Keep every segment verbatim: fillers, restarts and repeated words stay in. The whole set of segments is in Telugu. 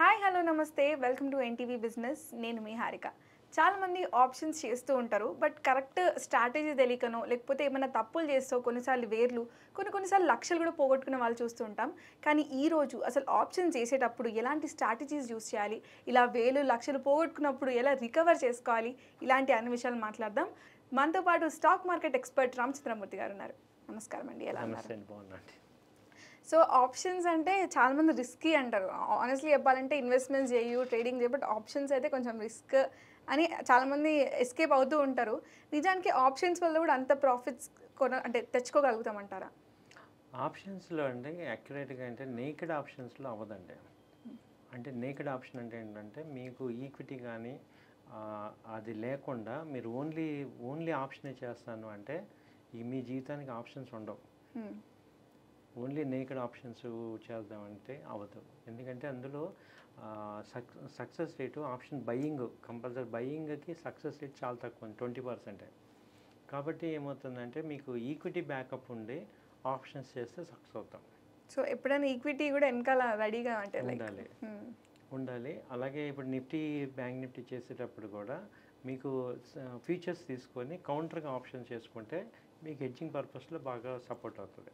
హాయ్ హలో నమస్తే వెల్కమ్ టు ఎన్టీవీ బిజినెస్ నేను మీ హారిక. చాలామంది ఆప్షన్స్ చేస్తూ ఉంటారు, బట్ కరెక్ట్ స్ట్రాటజీ తెలియకనో లేకపోతే ఏమైనా తప్పులు చేస్తూ కొన్నిసార్లు వేర్లు కొన్ని కొన్నిసార్లు లక్షలు కూడా పోగొట్టుకునే వాళ్ళు చూస్తూ ఉంటాం. కానీ ఈరోజు అసలు ఆప్షన్స్ చేసేటప్పుడు ఎలాంటి స్ట్రాటజీస్ యూస్ చేయాలి, ఇలా వేలు లక్షలు పోగొట్టుకున్నప్పుడు ఎలా రికవర్ చేసుకోవాలి, ఇలాంటి అన్ని విషయాలు మాట్లాడదాం. మనతో పాటు స్టాక్ మార్కెట్ ఎక్స్పర్ట్ రామచంద్రమూర్తి గారు ఉన్నారు. నమస్కారం అండి, ఎలా ఉన్నారు? సో ఆప్షన్స్ అంటే చాలామంది రిస్కీ అంటారు. ఆనెస్ట్లీ చెప్పాలంటే ఇన్వెస్ట్మెంట్స్ చేయు, ట్రేడింగ్ చేయ, బట్ ఆప్షన్స్ అయితే కొంచెం రిస్క్ అని చాలామంది ఎస్కేప్ అవుతూ ఉంటారు. నిజానికి ఆప్షన్స్ వల్ల కూడా అంత ప్రాఫిట్స్ కొన అంటే తెచ్చుకోగలుగుతామంటారా? ఆప్షన్స్లో అండి యాక్యురేట్గా అంటే నేకెడ్ ఆప్షన్స్లో అవ్వదండి. అంటే నేకెడ్ ఆప్షన్ అంటే ఏంటంటే మీకు ఈక్విటీ కానీ అది లేకుండా మీరు ఓన్లీ ఓన్లీ ఆప్షనే చేస్తాను అంటే ఈ మీ జీవితానికి ఆప్షన్స్ ఉండవు. ఓన్లీ నేకెడ్ ఆప్షన్స్ చేద్దామంటే అవ్వదు. ఎందుకంటే అందులో సక్ success rate option buying compulsory బయ్యింగ్కి సక్సెస్ రేట్ చాలా తక్కువ ఉంది, ట్వంటీ పర్సెంటే. కాబట్టి ఏమవుతుందంటే మీకు ఈక్విటీ బ్యాకప్ ఉండి ఆప్షన్స్ చేస్తే సక్సెస్ అవుతాం. సో ఎప్పుడైనా ఈక్విటీ కూడా వెనకాల రెడీగా అంటే ఉండాలి ఉండాలి అలాగే ఇప్పుడు నిఫ్టీ బ్యాంక్ నిఫ్టీ చేసేటప్పుడు కూడా మీకు ఫీచర్స్ తీసుకొని కౌంటర్గా ఆప్షన్ చేసుకుంటే మీకు హెడ్జింగ్ పర్పస్లో బాగా సపోర్ట్ అవుతుంది.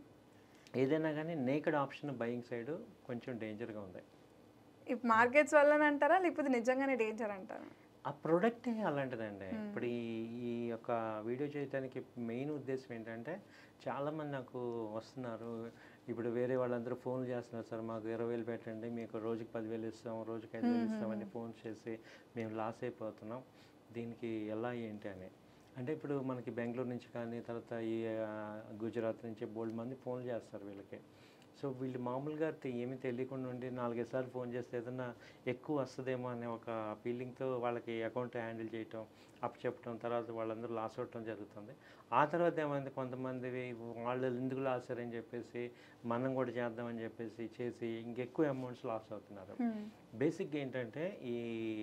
ఏదైనా కానీ నేకెడ్ ఆప్షన్ బయింగ్ సైడ్ కొంచెం డేంజర్గా ఉంది. ఇప్పుడు మార్కెట్స్ వల్లనే అంటారా లేకపోతే నిజంగానే డేంజర్ అంటారా? ఆ ప్రోడక్టే అలాంటిదండి. ఇప్పుడు ఈ ఈ యొక్క వీడియో చేయడానికి మెయిన్ ఉద్దేశం ఏంటంటే చాలామంది నాకు వస్తున్నారు, ఇప్పుడు వేరే వాళ్ళందరూ ఫోన్లు చేస్తున్నారు, సార్ మాకు ఇరవై వేలు పెట్టండి, మీకు రోజుకి పదివేలు ఇస్తాం, రోజుకి ఐదు వేలు ఇస్తామని ఫోన్ చేసి మేము లాస్ అయిపోతున్నాం, దీనికి ఎలా ఏంటి అని. అంటే ఇప్పుడు మనకి బెంగళూరు నుంచి కానీ తర్వాత ఈ గుజరాత్ నుంచి బోల్డ్ మంది ఫోన్ చేస్తారు వీళ్ళకి. సో వీళ్ళు మామూలుగా ఏమీ తెలియకుండా ఉండి నాలుగైదు సార్లు ఫోన్ చేస్తే ఏదన్నా ఎక్కువ వస్తుందేమో అనే ఒక ఫీలింగ్తో వాళ్ళకి అకౌంట్ హ్యాండిల్ చేయటం, అప్ చెప్పడం, తర్వాత వాళ్ళందరూ లాస్ అవ్వటం జరుగుతుంది. ఆ తర్వాత ఏమైంది, కొంతమంది వాళ్ళు ఎందుకు లాస్ అయ్యారని చెప్పేసి మనం కూడా చేద్దామని చెప్పేసి చేసి ఇంకెక్కువ అమౌంట్స్ లాస్ అవుతున్నారు. బేసిక్గా ఏంటంటే ఈ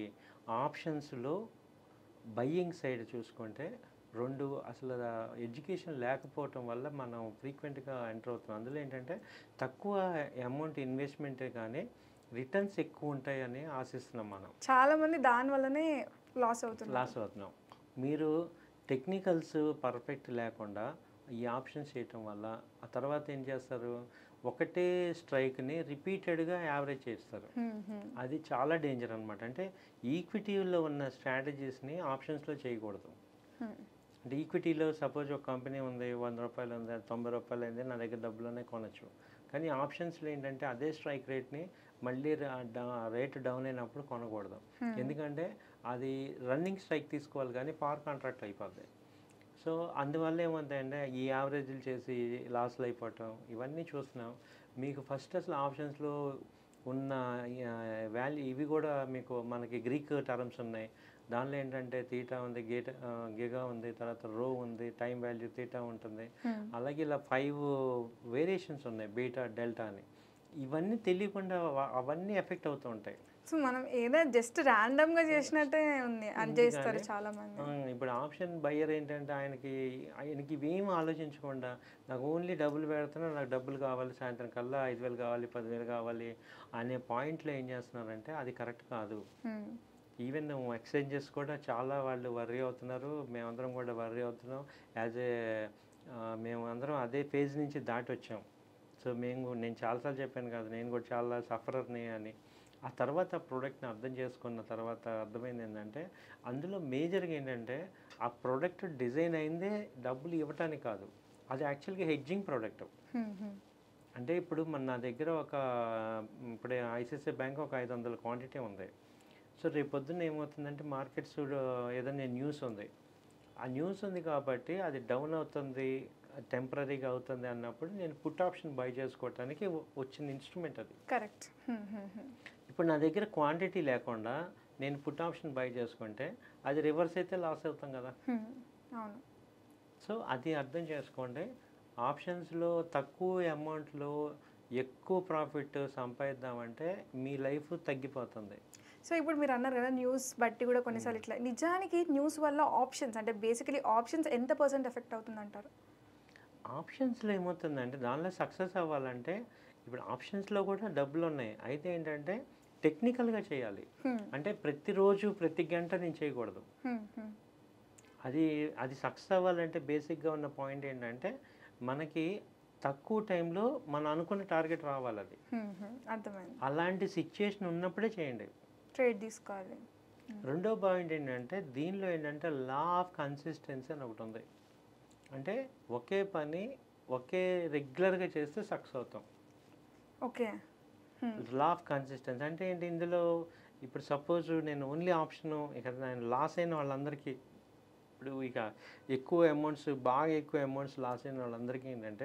ఆప్షన్స్లో బయ్యింగ్ సైడ్ చూసుకుంటే రెండు అసలు ఎడ్యుకేషన్ లేకపోవటం వల్ల మనం ఫ్రీక్వెంట్గా ఎంటర్ అవుతున్నాం. అందులో ఏంటంటే తక్కువ అమౌంట్ ఇన్వెస్ట్మెంటే కానీ రిటర్న్స్ ఎక్కువ ఉంటాయని ఆశిస్తున్నాం. మనం చాలామంది దానివల్లనే లాస్ అవుతున్నాం లాస్ అవుతున్నాం మీరు టెక్నికల్స్ పర్ఫెక్ట్ లేకుండా ఈ ఆప్షన్స్ చేయటం వల్ల ఆ తర్వాత ఏం చేస్తారు, ఒకటే స్ట్రైక్ని రిపీటెడ్గా యావరేజ్ చేస్తారు. అది చాలా డేంజర్ అనమాట. అంటే ఈక్విటీలో ఉన్న స్ట్రాటజీస్ని ఆప్షన్స్లో చేయకూడదు. అంటే ఈక్విటీలో సపోజ్ ఒక కంపెనీ ఉంది, వంద రూపాయలు ఉంది, తొంభై రూపాయలు అయింది, నా దగ్గర డబ్బులోనే కొనచ్చు. కానీ ఆప్షన్స్లో ఏంటంటే అదే స్ట్రైక్ రేట్ని మళ్ళీ రేట్ డౌన్ అయినప్పుడు కొనకూడదు. ఎందుకంటే అది రన్నింగ్ స్ట్రైక్ తీసుకోవాలి కానీ పవర్ కాంట్రాక్ట్ అయిపోద్ది. సో అందువల్ల ఏమవుతాయంటే ఈ యావరేజ్లు చేసి లాస్లు అయిపోవటం ఇవన్నీ చూస్తున్నాం. మీకు ఫస్ట్ అసలు ఆప్షన్స్లో ఉన్న వాల్యూ ఇవి కూడా మీకు మనకి గ్రీక్ టర్మ్స్ ఉన్నాయి. దానిలో ఏంటంటే తీటా ఉంది, గేట గిగా ఉంది, తర్వాత రో ఉంది, టైం వాల్యూ తీటా ఉంటుంది. అలాగే ఇలా ఫైవ్ వేరియేషన్స్ ఉన్నాయి, బీటా డెల్టా అని. ఇవన్నీ తెలియకుండా అవన్నీ ఎఫెక్ట్ అవుతూ ఉంటాయి. సో మనం ఏదో జస్ట్ ర్యాండమ్గా చేసినట్టే ఉంది అని చేస్తారు చాలామంది. ఇప్పుడు ఆప్షన్ బయ్యర్ ఏంటంటే ఆయనకి ఆయనకి ఇవేం ఆలోచించకుండా నాకు ఓన్లీ డబ్బులు పెడుతున్నా, నాకు డబ్బులు కావాలి, సాయంత్రం కల్లా ఐదు వేలు కావాలి, పదివేలు కావాలి అనే పాయింట్లో ఏం చేస్తున్నారంటే అది కరెక్ట్ కాదు. ఈవెన్ ఎక్స్చేంజెస్ కూడా చాలా వాళ్ళు వర్రీ అవుతున్నారు, మేమందరం కూడా వర్రీ అవుతున్నాం. యాజ్ ఏ మేమందరం అదే ఫేజ్ నుంచి దాటి వచ్చాం. సో మేము నేను చాలాసార్లు చెప్పాను కదా, నేను కూడా చాలా సఫరర్ని అని. ఆ తర్వాత ప్రోడక్ట్ని అర్థం చేసుకున్న తర్వాత అర్థమైంది ఏంటంటే అందులో మేజర్గా ఏంటంటే ఆ ప్రోడక్ట్ డిజైన్ అయిందే డబ్బులు ఇవ్వటానికి కాదు, అది యాక్చువల్గా హెడ్జింగ్ ప్రోడక్ట్. అంటే ఇప్పుడు మన నా దగ్గర ఒక ఇప్పుడు ఐసిఐసిఐ బ్యాంక్ ఒక ఐదు వందల క్వాంటిటీ ఉంది. సో రేపు పొద్దున్న ఏమవుతుందంటే మార్కెట్స్ ఏదైనా న్యూస్ ఉంది, ఆ న్యూస్ ఉంది కాబట్టి అది డౌన్ అవుతుంది, టెంపరీగా అవుతుంది అన్నప్పుడు నేను పుట్ ఆప్షన్ బై చేసుకోవటానికి వచ్చిన ఇన్స్ట్రుమెంట్ అది. కరెక్ట్. ఇప్పుడు నా దగ్గర క్వాంటిటీ లేకుండా నేను పుట్ ఆప్షన్ బై చేసుకుంటే అది రివర్స్ అయితే లాస్ అవుతాం కదా. అవును. సో అది అర్థం చేసుకోండి. ఆప్షన్స్లో తక్కువ అమౌంట్లో ఎక్కువ ప్రాఫిట్ సంపాదిద్దామంటే మీ లైఫ్ తగ్గిపోతుంది. సో ఇప్పుడు మీరు అన్నారు కదా న్యూస్ బట్టి కూడా కొన్నిసార్లు ఇట్లా, నిజానికి న్యూస్ వల్ల ఆప్షన్స్ అంటే బేసికలీ ఆప్షన్స్ ఎంత పర్సెంట్ ఎఫెక్ట్ అవుతుంది అంటారు? ఆప్షన్స్లో ఏమవుతుందంటే దానిలో సక్సెస్ అవ్వాలంటే ఇప్పుడు ఆప్షన్స్లో కూడా డబ్బులు ఉన్నాయి. అయితే ఏంటంటే టెక్నికల్గా చేయాలి. అంటే ప్రతిరోజు ప్రతి గంట నేను చేయకూడదు. అది అది సక్సెస్ అవ్వాలంటే బేసిక్గా ఉన్న పాయింట్ ఏంటంటే మనకి తక్కువ టైంలో మనం అనుకున్న టార్గెట్ రావాలి. అది అర్థమైంది. అలాంటి సిచ్యుయేషన్ ఉన్నప్పుడే చేయండి. ట్రేడ్ తీసుకోవాలి. రెండో పాయింట్ ఏంటంటే దీనిలో ఏంటంటే లా ఆఫ్ కన్సిస్టెన్సీ అని ఒకటి ఉంది. అంటే ఒకే పని ఒకే రెగ్యులర్గా చేస్తే సక్సెస్ అవుతాం. ఓకే. లా ఆఫ్ కన్సిస్టెన్సీ అంటే ఏంటి, ఇందులో ఇప్పుడు సపోజ్ నేను ఓన్లీ ఆప్షను ఇక నేను లాస్ అయిన వాళ్ళందరికీ, ఇప్పుడు ఇక ఎక్కువ అమౌంట్స్ బాగా ఎక్కువ అమౌంట్స్ లాస్ అయిన వాళ్ళందరికీ ఏంటంటే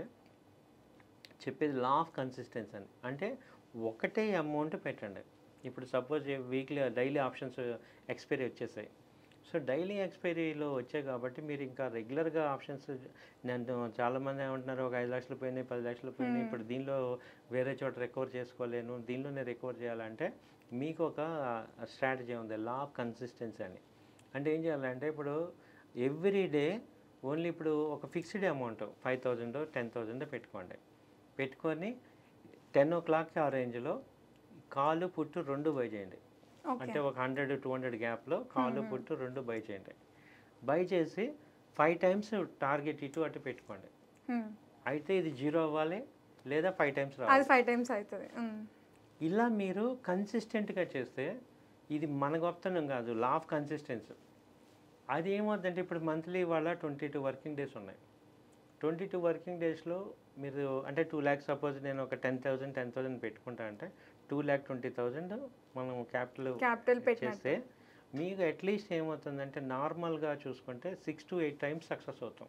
చెప్పేది లా ఆఫ్ కన్సిస్టెన్సీ అని. అంటే ఒకటే అమౌంట్ పెట్టండి. ఇప్పుడు suppose weekly daily options expiry వచ్చేసాయి. సో డైలీ ఎక్స్పైరీలో వచ్చాయి కాబట్టి మీరు ఇంకా రెగ్యులర్గా ఆప్షన్స్, నేను చాలామంది ఏమంటున్నారు ఒక ఐదు లక్షలు పోయినాయి, పది లక్షలు పోయినాయి, ఇప్పుడు దీనిలో వేరే చోట రికవర్ చేసుకోలేను, దీనిలోనే రికవర్ చేయాలంటే మీకు ఒక స్ట్రాటజీ ఉంది, లా ఆఫ్ కన్సిస్టెన్సీ అని. అంటే ఏం చేయాలంటే ఇప్పుడు ఎవ్రీ డే ఓన్లీ ఇప్పుడు ఒక fixed amount five thousand ten thousand పెట్టుకోండి. పెట్టుకొని టెన్ ఓ క్లాక్కి ఆ రేంజ్లో కాలు పుట్టు రెండు బై చేయండి. అంటే ఒక హండ్రెడ్ టూ హండ్రెడ్ గ్యాప్లో కాలు పుట్టు రెండు బై చేయండి. బై చేసి ఫైవ్ టైమ్స్ టార్గెట్ ఇటు అటు పెట్టుకోండి. అయితే ఇది జీరో అవ్వాలి లేదా ఫైవ్ టైమ్స్ రావాలి. ఫైవ్ టైమ్స్ అవుతుంది. ఇలా మీరు కన్సిస్టెంట్గా చేస్తే ఇది మన గొప్పతనం కాదు, లా ఆఫ్ కన్సిస్టెన్సీ. అది ఏమవుతుందంటే ఇప్పుడు మంత్లీ వాళ్ళ ట్వంటీ టూ వర్కింగ్ డేస్ ఉన్నాయి. ట్వంటీ టూ వర్కింగ్ డేస్లో మీరు అంటే టూ ల్యాక్స్ సపోజ్ నేను ఒక టెన్ థౌసండ్ టెన్ థౌసండ్ పెట్టుకుంటా అంటే టూ ల్యాక్ ట్వంటీ థౌజండ్ మనం క్యాపిటల్ క్యాపిటల్ చేస్తే మీకు అట్లీస్ట్ ఏమవుతుందంటే నార్మల్గా చూసుకుంటే six to eight times success అవుతాం.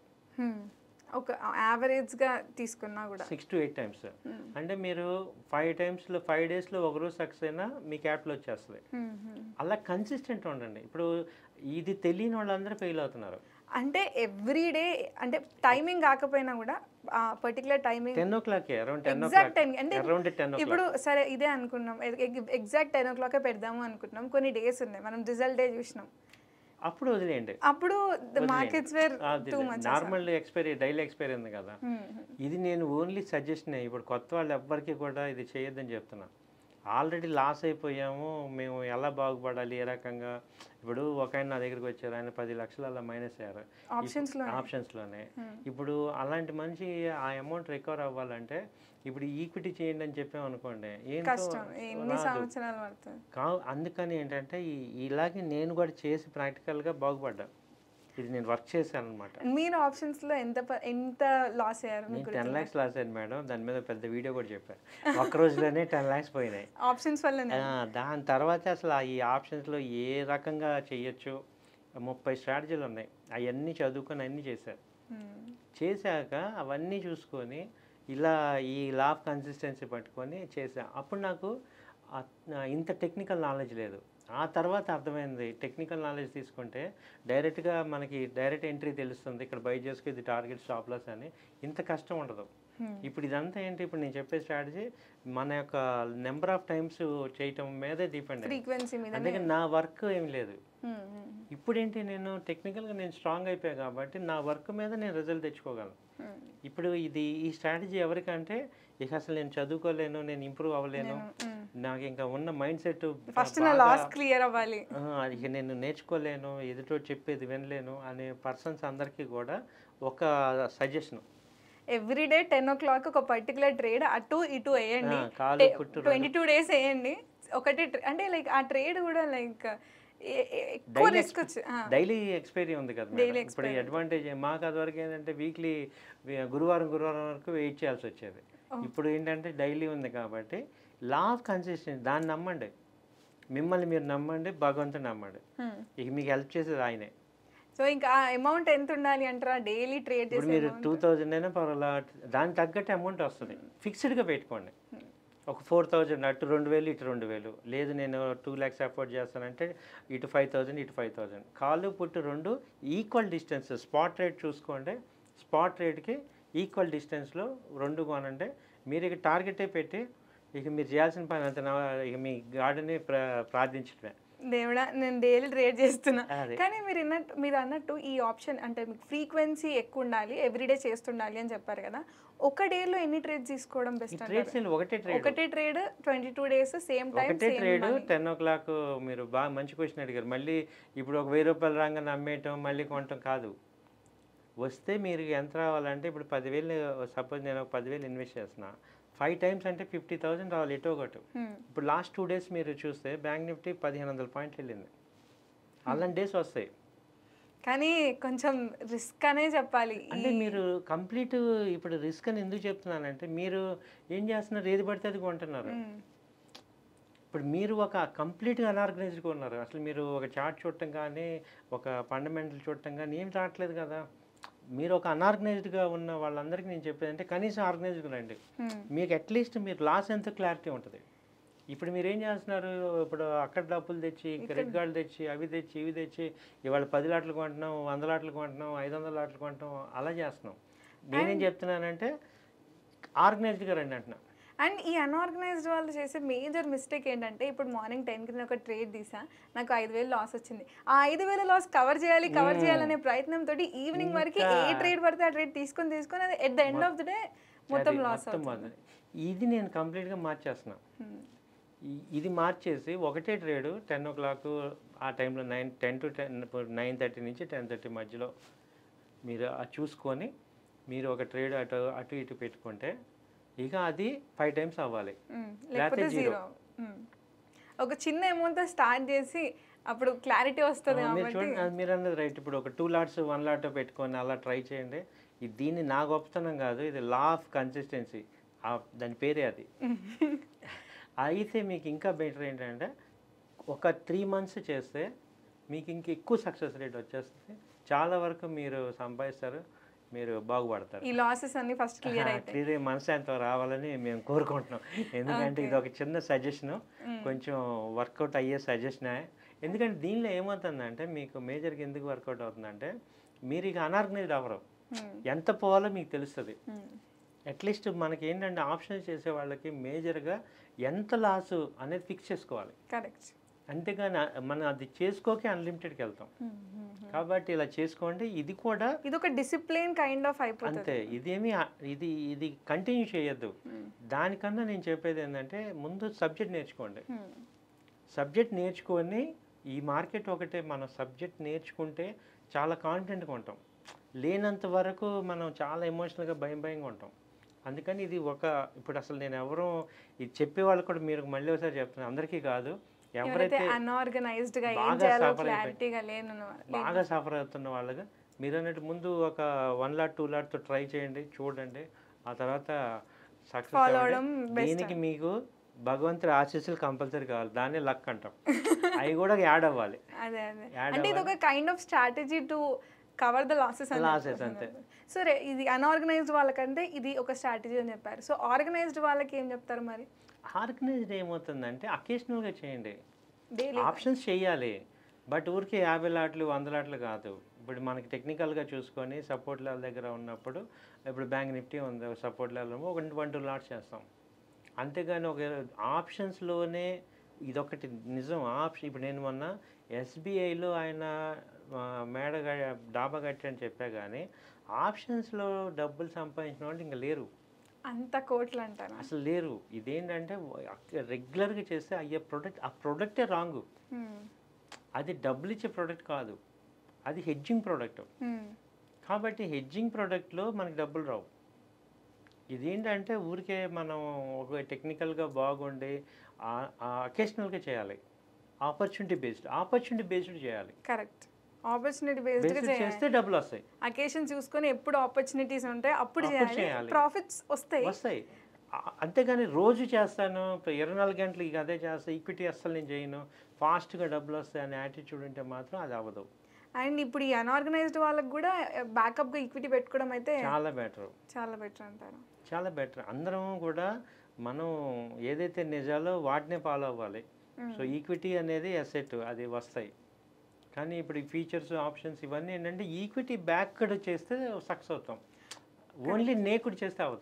ఒక యావరేజ్గా తీసుకున్నా కూడా సిక్స్ టు ఎయిట్ టైమ్స్ అంటే మీరు ఫైవ్ టైమ్స్లో ఫైవ్ డేస్లో ఒకరోజు సక్సెస్ అయినా మీ క్యాపిటల్ వచ్చేస్తుంది. అలా కన్సిస్టెంట్ ఉండండి. ఇప్పుడు ఇది తెలియని వాళ్ళందరూ ఫెయిల్ అవుతున్నారు. అంటే ఎవ్రీ డే అంటే టైమింగ్ కాకపోయినా కూడా particular timing ten o'clock around ten o exact time అంటే అరౌండ్ టెన్ ఓ ఇప్పుడు సరే ఇదే అనుకున్నాం, ఎగ్జాక్ట్ టెన్ ఓ క్లాకే పెడదాము అనుకుంటున్నాం. కొన్ని డేస్ ఉన్నాయి, మనం రిజల్ట్ డే చూసినాం, అప్పుడు వదిలేయండి. అప్పుడు markets where too much. Normal expiry daily expiry ఉంది కదా, ఇది నేను ఓన్లీ సజెషన్. ఇప్పుడు కొత్త వాళ్ళు ఎవ్వరికి కూడా ఇది చేయొద్దని చెప్తున్నా. ఆల్రెడీ లాస్ అయిపోయాము, మేము ఎలా బాగుపడాలి, ఏ రకంగా. ఇప్పుడు ఒక ఆయన నా దగ్గరికి వచ్చారు, ఆయన పది లక్షలు అలా మైనస్ అయ్యారు ఆప్షన్స్లోనే. ఇప్పుడు అలాంటి మనిషి ఆ అమౌంట్ రికవర్ అవ్వాలంటే ఇప్పుడు ఈక్విటీ చేయండి అని చెప్పామనుకోండి కా అందుకని ఏంటంటే ఇలాగే నేను కూడా చేసి ప్రాక్టికల్గా బాగుపడ్డా. ఇది నేను వర్క్ చేశాను అనమాట. మీరు ఆప్షన్స్లో ఎంత ఎంత లాస్ అయ్యారు? నేను టెన్ ల్యాక్స్ లాస్ అయ్యాను మేడం. దాని మీద పెద్ద వీడియో కూడా చెప్పాను. ఒక్క రోజులోనే టెన్ ల్యాక్స్ పోయినాయి ఆప్షన్స్ వల్ల. దాని తర్వాత అసలు ఈ ఆప్షన్స్లో ఏ రకంగా చేయొచ్చు, ముప్పై స్ట్రాటజీలు ఉన్నాయి, అవన్నీ చదువుకొని అన్నీ చేశారు. చేశాక అవన్నీ చూసుకొని ఇలా ఈ లా ఆఫ్ కన్సిస్టెన్సీ పట్టుకొని చేశా. అప్పుడు నాకు ఇంత టెక్నికల్ నాలెడ్జ్ లేదు. ఆ తర్వాత అర్థమైంది టెక్నికల్ నాలెడ్జ్ తీసుకుంటే డైరెక్ట్గా మనకి డైరెక్ట్ ఎంట్రీ తెలుస్తుంది, ఇక్కడ బై చేసుకు ఇది టార్గెట్ స్టాప్ లాస్ అని, ఇంత కష్టం ఉండదు. ఇప్పుడు ఇదంతా ఏంటి, ఇప్పుడు నేను చెప్పే స్ట్రాటజీ మన యొక్క నెంబర్ ఆఫ్ టైమ్స్ చేయటం మీదే డిపెండ్ అయ్యింది. అందుకే నా వర్క్ ఏం లేదు. ఇప్పుడు ఏంటి, నేను టెక్నికల్గా నేను స్ట్రాంగ్ అయిపోయా కాబట్టి నా వర్క్ మీద నేను రిజల్ట్ తెచ్చుకోగలను. ఇప్పుడు ఇది ఈ స్ట్రాటజీ ఎవరికంటే ఇక అసలు నేను చదువుకోలేను, నేను ఇంప్రూవ్ అవ్వలేను, నాకు ఇంకా ఉన్న మైండ్ సెట్ క్లియర్ అవ్వాలి, ఇక నేను నేర్చుకోలేను, ఎదుటో చెప్పేది వినలేను అనే పర్సన్స్ అందరికీ కూడా ఒక suggestion, every day ten o'clock ఒక పర్టికులర్ ట్రేడ్ అటు ఇటు వేయండి, ట్వంటీ టూ డేస్ వేయండి ఒకటి. అంటే లైక్ ఆ ట్రేడ్ కూడా లైక్ డైలీ ఎక్స్పైరీ ఉంది కదా. ఇప్పుడు అడ్వాంటేజ్ మాకు అది వరకు ఏంటంటే వీక్లీ గురువారం గురువారం వరకు వెయిట్ చేయాల్సి వచ్చేది. ఇప్పుడు ఏంటంటే డైలీ ఉంది కాబట్టి లా ఆఫ్ కన్సిస్టెన్సీ, దాన్ని నమ్మండి. మిమ్మల్ని మీరు నమ్మండి, భగవంతుని నమ్మండి, ఇక మీకు హెల్ప్ చేసేది ఆయనే. సో ఇంకా అమౌంట్ ఎంత ఉండాలి అంటారా డైలీ ట్రేడ్? ఇప్పుడు మీరు టూ థౌజండ్ అయినా పర్వాలా, దానికి తగ్గట్టు అమౌంట్ వస్తుంది. ఫిక్స్డ్గా పెట్టుకోండి. ఒక ఫోర్ థౌజండ్ అటు రెండు వేలు ఇటు రెండు వేలు లేదు, నేను టూ ల్యాక్స్ అఫోర్డ్ చేస్తానంటే ఇటు ఫైవ్ థౌజండ్ ఇటు ఫైవ్ థౌజండ్ కాలు పుట్టు రెండు ఈక్వల్ డిస్టెన్స్. స్పాట్ రేట్ చూసుకోండి, స్పాట్ రేట్కి ఈక్వల్ డిస్టెన్స్లో రెండు కొనండి. మీరు ఇక టార్గెటే పెట్టి ఇక మీరు చేయాల్సిన పని అంత ఇక మీ గార్డెన్ని ప్రా ప్రార్థించడమే. దేవుడా నేను డైలీ ట్రేడ్ చేస్తున్నా. అదే. కానీ మీరు అన్నట్టు మీరు అన్నట్టు ఈ ఆప్షన్ అంటే మీకు ఫ్రీక్వెన్సీ ఎక్కువ ఉండాలి, ఎవ్రీడే చేస్తుండాలి అని చెప్పారు కదా. ఒక డేలో ఎన్ని ట్రేడ్స్ తీసుకోవడం బెస్ట్ ట్రేడ్స్ అంటారు? ఒకటే ట్రేడ్ ఒకటే trade twenty two days same time ఒకటే same trade money. Ten o'clock మీరు బాగా మంచి క్వశ్చన్ అడిగారు. మళ్ళీ ఇప్పుడు ఒక వెయ్యి రూపాయలు రాగానే అమ్మేయటం మళ్ళీ కొనటం కాదు. వస్తే మీరు ఎంత రావాలంటే ఇప్పుడు పదివేలు సపోజ్ నేను ఒక పదివేలు ఇన్వెస్ట్ చేస్తున్నా, ఫైవ్ టైమ్స్ అంటే ఫిఫ్టీ థౌసండ్ రావాలి ఎటో ఒకటి. ఇప్పుడు లాస్ట్ టూ డేస్ మీరు చూస్తే బ్యాంక్ నిఫ్టీ పదిహేను వందల పాయింట్లు వెళ్ళింది. అలాంటి డేస్ వస్తాయి. కానీ కొంచెం రిస్క్ అనే చెప్పాలి. అంటే మీరు కంప్లీట్ ఇప్పుడు రిస్క్ అని ఎందుకు చెప్తున్నానంటే మీరు ఏం చేస్తున్నారు, ఏది పడితే అది కొంటున్నారు. ఇప్పుడు మీరు ఒక కంప్లీట్గా అన్ఆర్గనైజ్డ్గా ఉన్నారు. అసలు మీరు ఒక చార్ట్ చూడటం కానీ ఒక ఫండమెంటల్ చూడటం కానీ ఏం రావట్లేదు కదా. మీరు ఒక అన్ఆర్గనైజ్డ్గా ఉన్న వాళ్ళందరికీ నేను చెప్పేది అంటే కనీసం ఆర్గనైజ్డ్గా రండి. మీకు అట్లీస్ట్ మీరు లాస్ ఎంత క్లారిటీ ఉంటుంది. ఇప్పుడు మీరు ఏం చేస్తున్నారు, ఇప్పుడు అక్కడ డబ్బులు తెచ్చి క్రెడిట్ కార్డులు తెచ్చి అవి తెచ్చి ఇవి తెచ్చి ఇవాళ పది లాట్లు కొంటున్నాం, వంద లాట్లు కొంటున్నాం, ఐదు వందల లాట్లు కొంటున్నాం, అలా చేస్తున్నాం. నేనేం చెప్తున్నానంటే ఆర్గనైజ్డ్గా రండి అంటున్నా. అండ్ ఈ అన్ఆర్గనైజ్డ్ వాళ్ళు చేసే మేజర్ మిస్టేక్ ఏంటంటే ఇప్పుడు మార్నింగ్ టెన్కి నేను ఒక ట్రేడ్ తీసా, నాకు ఐదు వేలు లాస్ వచ్చింది. ఆ ఐదు వేల లాస్ కవర్ చేయాలి కవర్ చేయాలనే ప్రయత్నంతో ఈవినింగ్ వరకు ఏ ట్రేడ్ పడితే ఆ ట్రేడ్ తీసుకొని తీసుకొని అది at the end of the day మొత్తం లాస్ అవుతుంది. ఇది నేను కంప్లీట్గా మార్చేస్తున్నా. ఇది మార్చేసి ఒకటే ట్రేడు టెన్ ఓ క్లాక్ ఆ టైంలో nine ten to ten nine thirty నుంచి టెన్ థర్టీ మధ్యలో మీరు అది చూసుకొని మీరు ఒక ట్రేడ్ అటు అటు ఇటు పెట్టుకుంటే ఇక అది ఫైవ్ టైమ్స్ అవ్వాలి, లేకపోతే జీరో. ఒక చిన్న అమౌంట్ స్టార్ట్ చేసి అప్పుడు క్లారిటీ వస్తుంది. మీరు చూడండి, మీరు అన్నది రైట్. ఇప్పుడు ఒక టూ లాట్స్ వన్ లాట్ పెట్టుకొని అలా ట్రై చేయండి. ఇది దీన్ని నా గొప్పతనం కాదు, ఇది లా ఆఫ్ కన్సిస్టెన్సీ, దాని పేరే అది. అయితే మీకు ఇంకా బెటర్ ఏంటంటే ఒక త్రీ మంత్స్ చేస్తే మీకు ఇంక ఎక్కువ సక్సెస్ రేట్ వచ్చేస్తుంది. చాలా వరకు మీరు సంపాదిస్తారు, మీరు బాగుపడతారు. ఈ లాసెస్ అన్ని ఫస్ట్ క్లియర్ అయితే క్లియర్ మనశాంతం రావాలని మేము కోరుకుంటున్నాం. ఎందుకంటే ఇది ఒక చిన్న సజెషన్, కొంచెం వర్కౌట్ అయ్యే సజెషన్. ఎందుకంటే దీనిలో ఏమవుతుందంటే మీకు మేజర్గా ఎందుకు వర్కౌట్ అవుతుందంటే మీరు ఇక అన్ఆర్గనైజ్డ్ అవ్వరు, ఎంత పోవాలో మీకు తెలుస్తుంది. అట్లీస్ట్ మనకి ఏంటంటే ఆప్షన్స్ చేసే వాళ్ళకి మేజర్గా ఎంత లాసు అనేది ఫిక్స్ చేసుకోవాలి. కరెక్ట్. అంతేగాని మనం అది చేసుకోకే అన్లిమిటెడ్కి వెళ్తాం. కాబట్టి ఇలా చేసుకోండి. ఇది కూడా ఇది ఒక డిసిప్లిన్ కైండ్ ఆఫ్ అయిపోతుంది. అంతే. ఇదేమి ఇది ఇది కంటిన్యూ చేయొద్దు. దానికన్నా నేను చెప్పేది ఏంటంటే ముందు సబ్జెక్ట్ నేర్చుకోండి. సబ్జెక్ట్ నేర్చుకొని ఈ మార్కెట్ ఒకటే మనం సబ్జెక్ట్ నేర్చుకుంటే చాలా కాన్ఫిడెంట్గా ఉంటాం. లేనంత వరకు మనం చాలా ఎమోషనల్గా భయం భయంగా ఉంటాం. అందుకని ఇది ఒక ఇప్పుడు అసలు నేను ఎవరు ఇది చెప్పేవాళ్ళు కూడా మీరు మళ్ళీ ఒకసారి చెప్తున్నాను, అందరికీ కాదు, ఎవరైతే అన్ఆర్గనైజ్డ్గా బాగా సఫర్ అవుతున్న వాళ్ళగా మీరు అన్నట్టు ముందు ఒక వన్ లాట్ టూ లాట్తో ట్రై చేయండి, చూడండి. ఆ తర్వాత సక్సెస్ అవ్వడం. దీనికి మీకు భగవంతుడి ఆశీస్సులు కంపల్సరీ కావాలి, దాన్ని లక్ అంటాం. అవి కూడా యాడ్ అవ్వాలి. అదే అదే అంటే ఇది ఒక kind of strategy to cover the losses losses అంతే. సో ఇది అన్ఆర్గనైజ్డ్ వాళ్ళకంటే ఇది ఒక స్ట్రాటజీ అని చెప్పారు. సో ఆర్గనైజ్డ్ వాళ్ళకి ఏం చెప్తారు మరి? ఆర్గనైజ్డ్ ఏమవుతుందంటే అకేషనల్గా చేయండి, ఆప్షన్స్ చేయాలి, బట్ ఊరికి యాభై లాట్లు వంద లాట్లు కాదు. ఇప్పుడు మనకి టెక్నికల్గా చూసుకొని సపోర్ట్ లెవెల్ దగ్గర ఉన్నప్పుడు ఇప్పుడు బ్యాంక్ నిఫ్టీ ఉంది, సపోర్ట్ లెవెల్ ఒక వన్ టూ లాట్స్ చేస్తాం. అంతేగాని ఒక ఆప్షన్స్లోనే ఇదొకటి నిజం. ఆప్షన్ ఇప్పుడు నేను మొన్న ఎస్బీఐలో ఆయన మేడ డాబా కట్టి అని చెప్పా, కానీ ఆప్షన్స్లో డబ్బులు సంపాదించిన వాళ్ళు ఇంకా లేరు, అంత కోట్లు అంటారు అసలు లేరు. ఇదేంటంటే రెగ్యులర్గా చేస్తే అయ్యే ప్రోడక్ట్ ఆ ప్రోడక్టే రాంగ్. అది డబ్బులు ఇచ్చే ప్రోడక్ట్ కాదు, అది హెడ్జింగ్ ప్రోడక్ట్. కాబట్టి హెడ్జింగ్ ప్రోడక్ట్లో మనకి డబ్బులు రావు. ఇదేంటంటే ఊరికే మనం ఒక టెక్నికల్గా బాగుండి అకేషనల్గా చేయాలి, ఆపర్చునిటీ బేస్డ్ ఆపర్చునిటీ బేస్డ్ చేయాలి. కరెక్ట్. ఆపర్చునిటీ బేస్డ్ చేస్తే డబ్బులు వస్తాయి. అకేషన్ చూసుకొని ఎప్పుడు ఆపర్చునిటీస్ ఉంటాయి అప్పుడు చేయాలి, ప్రాఫిట్స్ వస్తాయి వస్తాయి అంతేగాని రోజు చేస్తాను ఇరవై నాలుగు గంటలు ఇక అదే చేస్తాను, ఈక్విటీ అస్సలు నేను చేయను, ఫాస్ట్గా డబ్బులు వస్తాయి అనే యాటిట్యూడ్ ఉంటే మాత్రం అది అవ్వదు. అండ్ ఇప్పుడు ఈ అన్ఆర్గనైజ్డ్ వాళ్ళకి కూడా బ్యాకప్గా ఈక్విటీ పెట్టుకోవడం అయితే చాలా బెటర్, చాలా బెటర్ అంటారు. చాలా బెటర్. అందరం కూడా మనం ఏదైతే నిజాలో వాటినే ఫాలో అవ్వాలి. సో ఈక్విటీ అనేది అసెట్, అది వస్తాయి. కానీ ఇప్పుడు ఈ ఫీచర్స్ ఆప్షన్స్ ఇవన్నీ ఏంటంటే ఈక్విటీ బ్యాక్డ్ చేస్తే సక్సెస్ అవుతాం, ఓన్లీ నేకుడు చేస్తే అవ్వదు.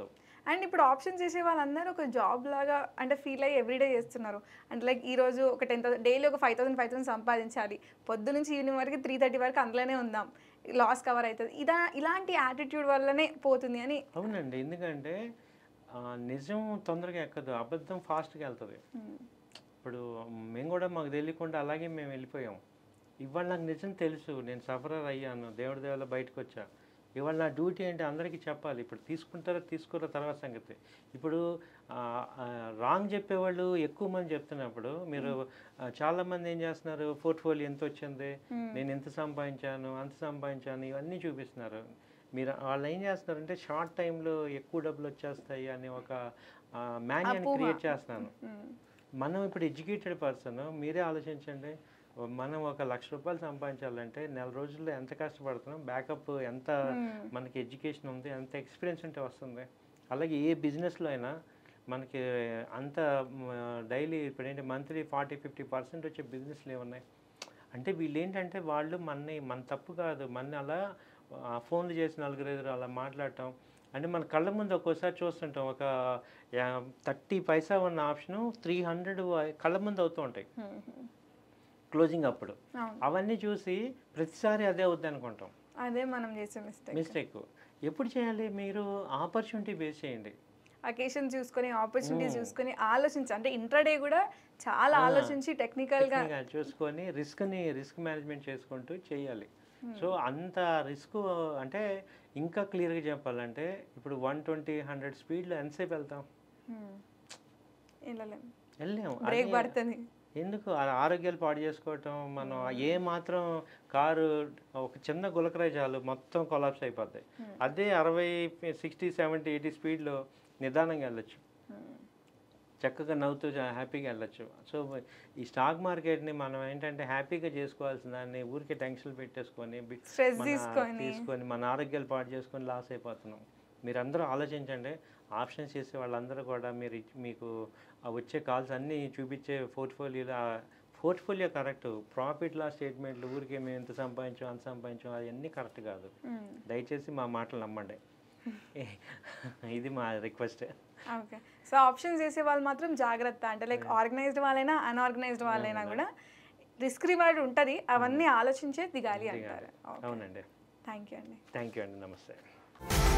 అండ్ ఇప్పుడు ఆప్షన్ చేసే వాళ్ళందరూ ఒక జాబ్ లాగా అంటే ఫీల్ అయ్యి ఎవ్రీడే చేస్తున్నారు. అంటే లైక్ ఈరోజు ఒక టెన్ థౌసండ్ డైలీ ఒక ఫైవ్ థౌసండ్ ఫైవ్ థౌసండ్ సంపాదించాలి, పొద్దు నుంచి ఈవినింగ్ వరకు త్రీ థర్టీ వరకు అందులోనే ఉందాం, లాస్ కవర్ అవుతుంది, ఇదా ఇలాంటి యాటిట్యూడ్ వల్లనే పోతుంది అని. అవునండి, ఎందుకంటే ఆ, నిజం తొందరగా ఎక్కదు, అబద్ధం ఫాస్ట్గా వెళ్తుంది. ఇప్పుడు మేము కూడా మాకు తెలియకుండా అలాగే మేము వెళ్ళిపోయాం. ఇవాళ నాకు నిజం తెలుసు, నేను సఫరర్ అయ్యాను, దేవుడి దేవుళ్ళ బయటకు వచ్చా. ఇవాళ నా డ్యూటీ ఏంటి అందరికీ చెప్పాలి. ఇప్పుడు తీసుకుంటారో తీసుకోరో తర్వాత సంగతి. ఇప్పుడు రాంగ్ చెప్పేవాళ్ళు ఎక్కువ మంది చెప్తున్నప్పుడు మీరు ఆ, చాలామంది ఏం చేస్తున్నారు, పోర్ట్ఫోలియో ఎంత వచ్చింది, నేను ఎంత సంపాదించాను అంత సంపాదించాను ఇవన్నీ చూపిస్తున్నారు. మీరు వాళ్ళు ఏం చేస్తున్నారంటే షార్ట్ టైంలో ఎక్కువ డబ్బులు వచ్చేస్తాయి అని ఒక మాన్యాన్ని క్రియేట్ చేస్తున్నాను. మనం ఇప్పుడు ఎడ్యుకేటెడ్ పర్సన్, మీరే ఆలోచించండి, మనం ఒక లక్ష రూపాయలు సంపాదించాలంటే నెల రోజుల్లో ఎంత కష్టపడుతున్నాం, బ్యాకప్ ఎంత మనకి ఎడ్యుకేషన్ ఉంది, ఎంత ఎక్స్పీరియన్స్ ఉంటే వస్తుంది. అలాగే ఏ బిజినెస్లో అయినా మనకి అంత డైలీ ఇప్పుడు ఏంటి మంత్లీ ఫార్టీ ఫిఫ్టీ పర్సెంట్ వచ్చే బిజినెస్లు ఏమున్నాయి అంటే వీళ్ళు ఏంటంటే వాళ్ళు మనని మన తప్పు కాదు, మన అలా ఫోన్లు చేసి నలుగురు ఎదురు అలా మాట్లాడటం అంటే మన కళ్ళ ముందు ఒక్కోసారి చూస్తుంటాం. ఒక థర్టీ పైసా ఉన్న ఆప్షను త్రీ హండ్రెడ్ కళ్ళ ముందు అవుతూ ఉంటాయి క్లోజింగ్ అప్పుడు. అవన్నీ చూసి ప్రతిసారి అదే అవుద్ది అనుకుంటాం. అదే మనం చేసే మిస్టేక్ మిస్టేక్ ఎప్పుడు చేయాలి, మీరు ఆపర్చునిటీ బేస్ చేయండి. అకేషన్ చూసుకొని ఆపర్చునిటీ చూసుకొని ఆలోచించి అంటే ఇంట్రాడే కూడా చాలా ఆలోచించి టెక్నికల్గా చూసుకొని రిస్క్ని రిస్క్ మేనేజ్మెంట్ చేసుకుంటూ చేయాలి. సో అంత రిస్క్ అంటే ఇంకా క్లియర్గా చెప్పాలంటే ఇప్పుడు వన్ ట్వంటీ హండ్రెడ్ స్పీడ్లో ఎంతసేపు వెళ్తాం, వెళ్ళాము. బ్రేక్ పడుతుంది ఎందుకు ఆరోగ్యాలు పాడు చేసుకోవటం. మనం ఏ మాత్రం కారు ఒక చిన్న గులకరాయి చాలు మొత్తం కొలాప్స్ అయిపోతాయి. అదే అరవై సిక్స్టీ సెవెంటీ ఎయిటీ స్పీడ్లో నిదానంగా వెళ్ళొచ్చు, చక్కగా నవ్వుతూ హ్యాపీగా వెళ్ళొచ్చు. సో ఈ స్టాక్ మార్కెట్ని మనం ఏంటంటే హ్యాపీగా చేసుకోవాల్సిన దాన్ని ఊరికే టెన్షన్ పెట్టేసుకొని తీసుకొని మన ఆరోగ్యాలు పాడు చేసుకొని లాస్ అయిపోతున్నాం. మీరందరూ ఆలోచించండి. ఆప్షన్స్ చేసే వాళ్ళందరూ కూడా మీరు మీకు వచ్చే కాల్స్ అన్నీ చూపించే పోర్ట్ఫోలియోలో పోర్ట్ఫోలియో కరెక్ట్, ప్రాఫిట్ లాస్ స్టేట్మెంట్లు ఊరికే మేము ఎంత సంపాదించాం అంత సంపాదించాం అవన్నీ కరెక్ట్ కాదు. దయచేసి మా మాటలు నమ్మండి, ఇది మా రిక్వెస్ట్. ఓకే, సో ఆప్షన్స్ చేసే వాళ్ళు మాత్రం జాగ్రత్త. అంటే లైక్ ఆర్గనైజ్డ్ వాళ్ళైనా అన్ఆర్గనైజ్డ్ వాళ్ళైనా కూడా రిస్క్ రివార్డ్ ఉంటుంది, అవన్నీ ఆలోచించే దిగాలి అంటారు. అవునండి, థ్యాంక్ యూ అండి. థ్యాంక్ యూ అండి, నమస్తే.